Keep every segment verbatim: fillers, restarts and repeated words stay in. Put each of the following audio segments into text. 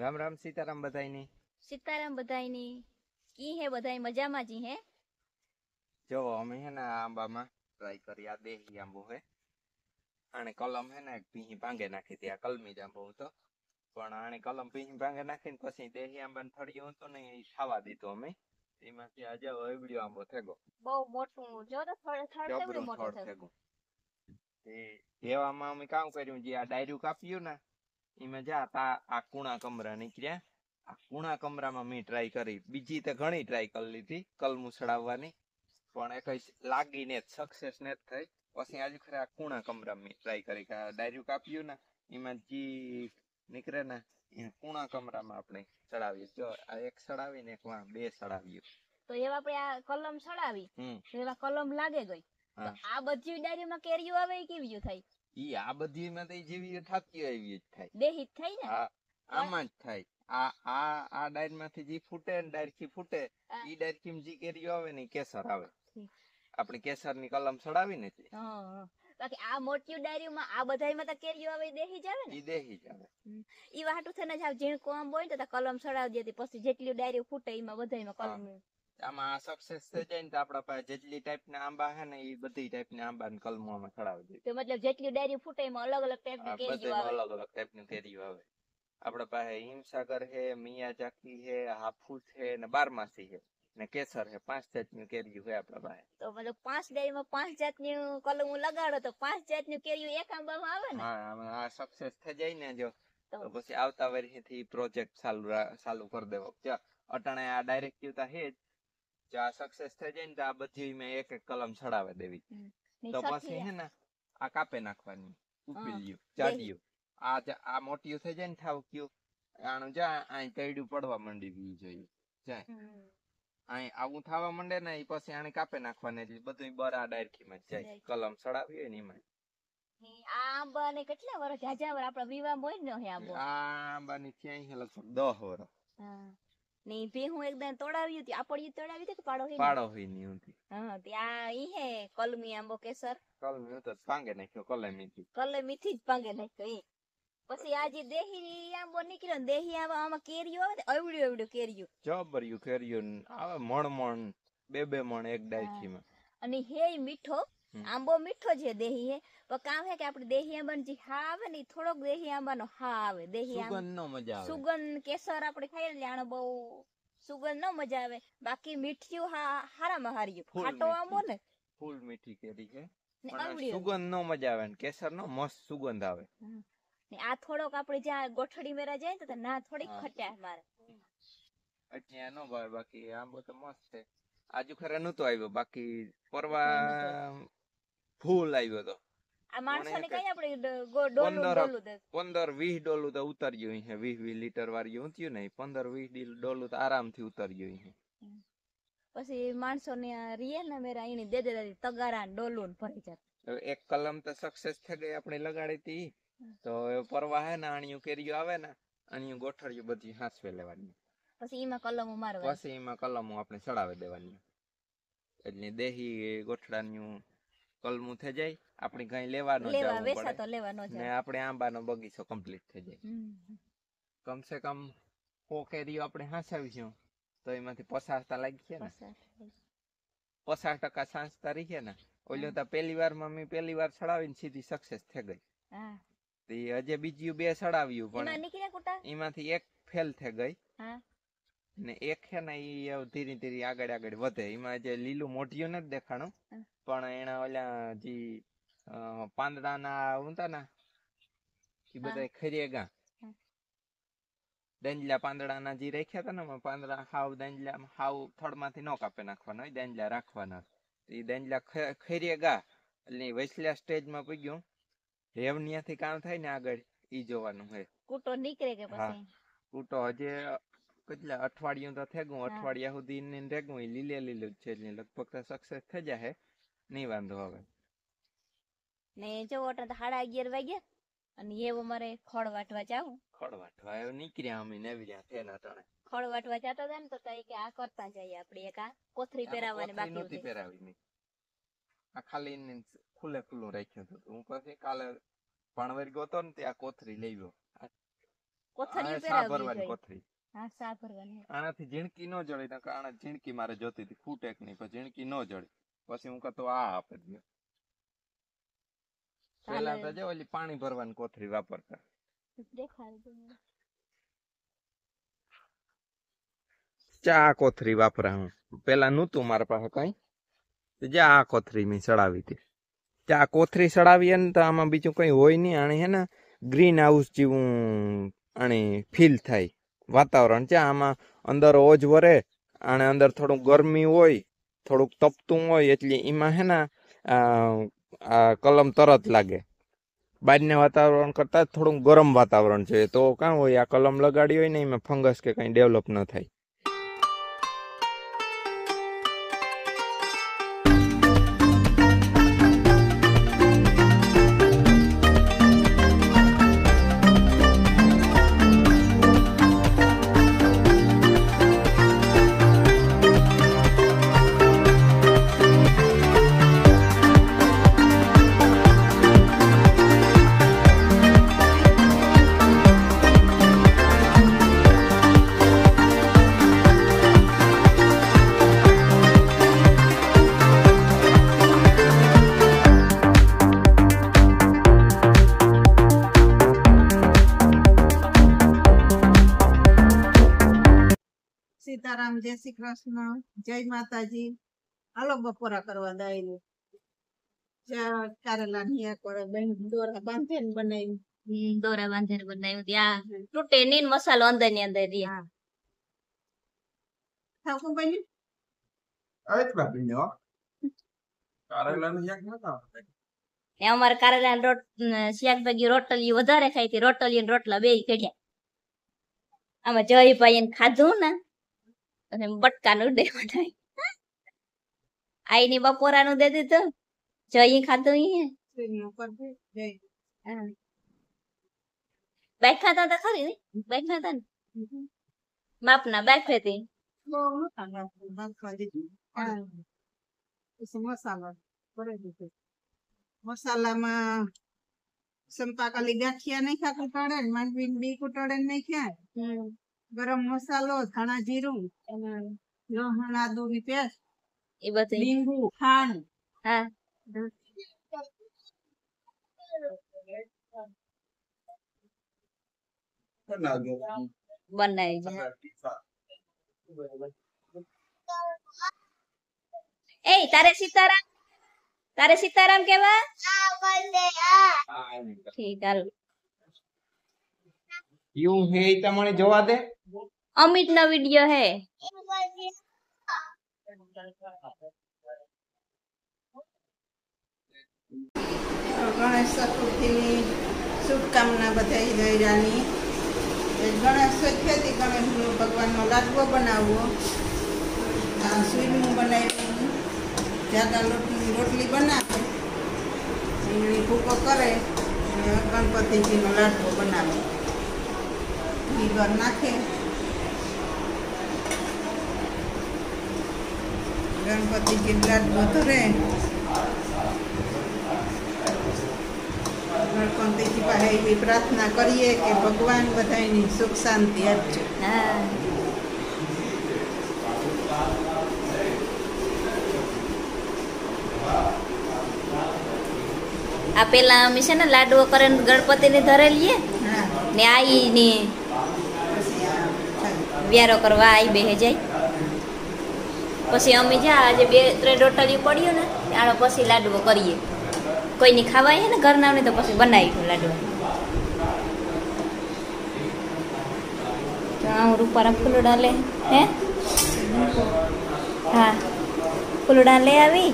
રામ રામ સીતારામ બધાયની. સીતારામ બધાયની. કી હે બધાય મજામાં જી હે? જો અમે હે ને આંબામાં ટ્રાય કરી, આ દેહી આંબો હે આને કલમ હે ને ભીહી ભાંગે નાખી હતી. આ કલમી જ આંબો હતો પણ આને કલમ ભીહી ભાંગે નાખીને પછી દેહી આંબાને થળિયું હતું ને એ ખાવા દીધું અમે. એમાંથી આજે એવડ્યો આંબો થેગો, બહુ મોટું જો તો થડ થડ કેવડું મોટું થેગું. એવામાં અમે કામ કર્યું, જે આ ડાયરું કાપ્યું ને એમાં જા તા આ કુણા કમરા નીકળ્યા. આ કુણા કમરામાં મેં ટ્રાય કરી, બીજી તો ઘણી ટ્રાય કરી લીધી કલમું સડાવવાની, પણ એ કઈ લાગી ને સક્સેસ ને થઈ. પછી આજે ખરે આ કુણા કમરામાં મેં ટ્રાય કરી કે આ ડાયરું કાપ્યું ને એમાં જી નીકળે ને એ કુણા કમરામાં આપણે ચડાવીએ. જો આ એક સડાવીને એક વાં બે સડાવ્યું તો એવા આપણે આ કલમ સડાવી તો એવા કલમ લાગે ગઈ. તો આ બધી ડાયરીમાં કેરીઓ આવે એ કેવી થાય? ઈ આ બધી માં તો જેવી થતી એવી જ થાય, દેહી જ થાય ને. હા આમાં જ થાય. આ આ આ ડાયર માંથી જે ફૂટે ને ડાયર થી ફૂટે ઈ ડાયર થી જે કેરીઓ આવે ને કેસર આવે. આપણે કેસર ની કલમ સડાવી ને બાકી આ મોટી ડાયરીમાં આ બધાયમાં તો કેરીઓ આવે દેહી જ આવે ને. ઈ દેહી જ આવે. ઈ વાટું થઈને જાવ ઝીણકો આંબો હોય ને તો કલમ સડાવી દેતી, પછી જેટલી ડાયરી ફૂટે એમાં બધાયમાં કલમ. આમાં સક્સેસ થઈ જાય ને તો આપડા પાસે જેટલી ટાઈપ ના આંબા હે ને એ બધી ટાઈપ ના આંબા ને કલમો માં ચડાવી દે. તો મતલબ જેટલી ડાયરી ફૂટે એમાં અલગ અલગ ટાઈપ ની કેરીઓ આવે. અલગ અલગ ટાઈપ ની કેરીઓ આવે. આપડા પાસે હિમસાગર હે, મિયાજાકી હે, હાફૂસ હે ને બારમાસી હે ને કેસર હે. પાંચ જાતની કેરીઓ હે આપડા પાસે. તો મતલબ પાંચ ડાયરીમાં પાંચ જાતની કલમો લગાડો તો પાંચ જાતની કેરીઓ એક આંબામાં આવે ને. હા આ સક્સેસ થઈ જાય ને જો તો પછી આવતા વર્ષથી પ્રોજેક્ટ ચાલુ ચાલુ કરી દેવો. અટાણે આ ડાયરેક્ટિવ તા હે જ, જો આ સક્સેસ થઈ જાય ને તો આ બધી મેં એક એક કલમ ચડાવી દેવી. તો પછી હે ને આ કાપે નાખવાની ઉપીલ્યું ચાડ્યું. આ આ મોટિયું થઈ જાય ને થાવ કયું આનું જા અહીં કઈડું પડવા માંડી ગયું જોઈએ જાય અહીં આવું થવા માંડે ને એ પછી આને કાપે નાખવાની એટલે બધું બરા ડાયરખી માં જાય. કલમ ચડાવી હોય ને એમાં. આ આંબા ને કેટલા વર્ષ જાજા વર્ષ આપડા વિવાહ હોય ને હે આંબો. આ આંબા ની ત્યાં હે લગભગ દસ વર્ષ. હા ને ભી હું એકદમ તોડાવ્યું હતી. આપડી તોડાવી હતી કે પાડો હી પાડો હી ની હતી. હા ત્યાં ઈ હે કલમી આંબો કેસર. કલમી તો પાંગે નાખ્યો કલમી થી. કલમી થી જ પાંગે નાખ્યો ઈ. પછી આજે દેહી આંબો નીકળ્યો ને દેહી આંબા આમાં કેરીઓ આવે ને એવડ્યું એવડ્યું કેરીઓ. જબર્યું કેરીઓ આવે મણ મણ બે બે મણ એક ડાયખી માં. અને હે મીઠો આંબો મીઠો છે દેહી હે. પણ કામ હે કે આપણે દેહી આંબાનો જે હા આવે ને થોડોક દેહી આંબાનો હા આવે. દેહી સુગંધ નો મજા આવે. સુગંધ કેસર આપણે ખાઈએ ને આનો બહુ સુગંધ ન મજા આવે. બાકી મીઠિયું હા હારામાં હાર્યું. ખાટો આંબો ને ફૂલ મીઠી કેરી છે પણ સુગંધ નો મજા આવે ને કેસર નો મસ્ત સુગંધ આવે. આ થોડોક આપણે જ્યાં ગોઠડી મેરા જાય તો ના થોડીક ખટ્યા મારે એટલે નો ભાવે. બાકી આંબો તો મસ્ત છે. આજુ ખરે નતો આવ્યો, બાકી પરવા ફૂલ આવ્યો હતો. આ માણસો ને કઈ આપણે ડોલું ડોલું દે પંદર વીસ ડોલું તો ઉતર્યું છે. વીસ વીસ લીટર વાળી ઊંચ્યું ને પંદર વીસ ડોલું તો આરામથી ઉતર્યું છે. પછી માણસો ને રીએ ને મેરા એની દે દે તગારા ડોલું ભરી જાય. એક કલમ તો સક્સેસ થઈ ગઈ આપણે લગાડી હતી. તો પરવા હે ને આણિયું કેરીઓ આવે ને આણિયું ગોઠળિયું બધી હાંસવે લેવાની. પછી એમાં કલમો મારવાની. પછી એમાં કલમો આપણે ચડાવી દેવાની. એટલે દેહી ગોઠડાનું કલમું થઈ જાય. આપણે કઈ લેવાનો જવું પડે ને આપણે આંબાનો બગીચો કમ્પ્લીટ થઈ જાય. કમસે કમ સો કેરીઓ આપણે હાંસાવીશું તો એમાંથી પચાસ તા લાગી છે ને. પચાસ ટકા સાંસતા રહી છે ને. ઓલો તો પહેલી વાર માં મેં પહેલી વાર ચડાવીને સીધી સક્સેસ થઈ ગઈ. હજે બીજી બે ચડાવ્યું પણ એમાંથી એક ફેલ થઈ ગઈ ને એક છે ને એ ધીરે ધીરે આગળ આગળ વધે. એમાં જે લીલું મોઢિયું નથી દેખાણું પણ એના ઓલા જે પાંદડા ના ઉતા ને એ બધા ખરી ગા દંજલા પાંદડા ના જે રાખ્યા હતા ને પાંદડા હાવ દંજલા હાવ થડ માંથી ન કાપી નાખવાના હોય, દંજલા રાખવાના. એ દંજલા ખરી ગા એટલે વૈસલા સ્ટેજ માં પગ્યું રેવનિયા થી કામ થાય ને આગળ ઈ જોવાનું હોય. કૂટો નીકળે કે પછી કૂટો હજે કેટલા અઠવાડિયું તો થઈ ગયું. અઠવાડિયા સુધી રેગું લીલે લીલું છે એટલે લગભગ તો સક્સેસ થઈ જાય નહીં વાંધો આવે. ને જો ઓટા તો સાડા અગિયાર વાગ્યા અને એવું મારે ખડ વાટવા જાવું. ખડ વાટવા એવું નીકળ્યા અમે નેવ્યા તેના તણે ખડ વાટવા જતા હતા ને તો કે આ કરતા જઈએ આપણે. એક આ કોથરી પહેરાવવાની બાકી નથી પહેરાવી નહીં. આ ખાલી ખુલ્લે ખુલ્લું રાખ્યું હતું. હું પછી કાલે ભણવેર ગયો તો ને ત્યાં કોથરી લેવ્યો. કોથળી સા પહેરાવવી ભરવાની જોઈએ. કોથળી. હા, સા ભરવાની. આનાથી ઝીણકી ન જળે નકર આના ઝીણકી મારે જોતી હતી ફૂટ એક નહીં પણ ઝીણકી ન જળે પછી હું કહેતો આ આપે દે પેલા તો જો ઓલી પાણી ભરવાની કોથળી વાપરતા દેખાડ દે. ચા કોથળી વાપરા હું પેલા નહોતું મારા પાસે કઈ તો જ્યાં આ કોથળી મેં ચડાવી હતી ચા કોથળી ચડાવીએ ને તો આમાં બીજું કઈ હોય નહીં આને હે ને ગ્રીન હાઉસ જેવું આને ફીલ થાય વાતાવરણ છે આમાં અંદર ઓજ વરે આને અંદર થોડું ગરમી હોય થોડુંક તપતું હોય એટલે એમાં હે ને આ કલમ તરત લાગે બહારના વાતાવરણ કરતાં થોડું ગરમ વાતાવરણ છે તો કાં હોય આ કલમ લગાડી હોય ને એમાં ફંગસ કે કંઈ ડેવલપ ન થાય. સીતારામ, જય શ્રી કૃષ્ણ, જય માતાજી. હાલો બપોરા કરવા દાયરું કારેલા ની એક વાર બેન દોરા બાંધે ને બનાવ્યું. હમ, દોરા બાંધીને બનાવ્યું ત્યાં તૂટે નહીં ને મસાલો અંદર ની અંદર રહે. હા, થાકું બન્યું. ને અમારે કારેલા રોટ શાક ભેગી રોટલી વધારે ખાઈ હતી રોટલી ને રોટલા બે કઢ્યા. આમાં જયભાઈ ને ખાધું ને અને બટકાનું દે બનાવી આઈ ની બપોરાનું દે દીધું જઈ ખાધું ઈ બાઈક ખાતા હતા ખરી ને બાઈક ખાતા ને બાપ ના બાઈક હતી મસાલામાં સંપાકાલી ગાંઠિયા નહીં ખાતું ટળે ને માંડવી બી કુટળે નહીં ખાય. ગરમ મસાલો, ધાણા જીરું, લસણ આદુ ની પેસ્ટ, એ બધું લીંબુ, ખાંડ. હા બનાવી જાય. એ તારે સીતારામ તારે સીતારામ કેવા ઠીક હાલ યુ હે તમને જોવા દે અમિત નો વિડિયો હે. ગણેશ ચતુર્થી ની શુભકામના બધા દૈરાની. ગણેશ ચતુર્થી ગણેશ ભગવાન નો લાડવો બનાવવો, સુઈનું બનાવ્યું, જાડા લોટની રોટલી બનાવે, રીંગણી ભૂકો કરે, ગણપતિજી નો લાડવો બનાવે, ઘર નાખે, ગણપતિજી લાડવો ધરે, ગણપતિજી પાસે એવી પ્રાર્થના કરીએ કે ભગવાન બધાની સુખ શાંતિ આપજો. આ પેલા અમે છે ને લાડવો કરીને ગણપતિ ને ધરેલીએ ને આઈ ને વ્યારો કરવા આઈ બેહે જાય. પછી અમે જા આજે બે ત્રણ રોટલી પડ્યું ને આનો પછી લાડવો કરીએ. કોઈની ખાવાય ને ઘરના ને તો પછી બનાવી લાડવા. હું રૂપારા ફૂલડા લે હે હા ફૂલડા લે આવી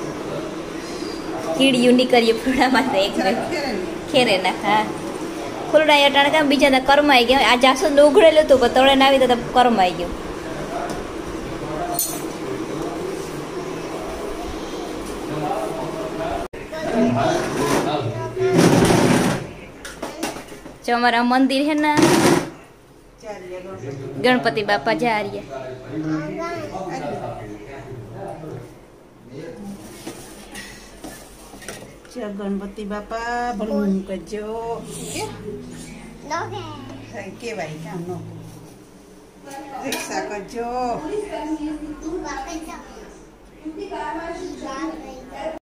કીડિયું નીકળીએ ફૂલડામાં તો એક ખેરે નાખ. હા ફૂલડા અટાણે કામ બીજા કરમાઈ ગયા. આ જાસૂદ ઉઘડેલું હતું પણ તળે ના આવી તો કરમાઈ ગયું. જો અમારા મંદિર હે ને ગણપતિ બાપા જા રહ્યા. ગણપતિ બાપા ભલું કરજો. કઈ કેવાય કામ નો રિક્ષા કરજો